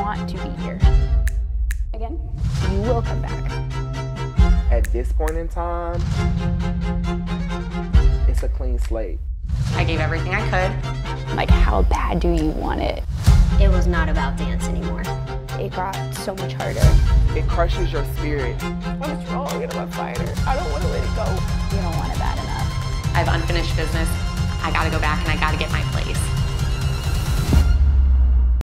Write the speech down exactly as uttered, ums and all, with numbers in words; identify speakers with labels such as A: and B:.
A: want to be here. Again, you will come back.
B: At this point in time, it's a clean slate.
C: I gave everything I could.
A: Like, how bad do you want it?
D: It was not about dance anymore.
A: It got so much harder.
B: It crushes your spirit. What is wrong? I'm a fighter. I don't want to let it go.
A: You don't want it bad enough.
C: I have unfinished business. I gotta go back and I gotta get my place.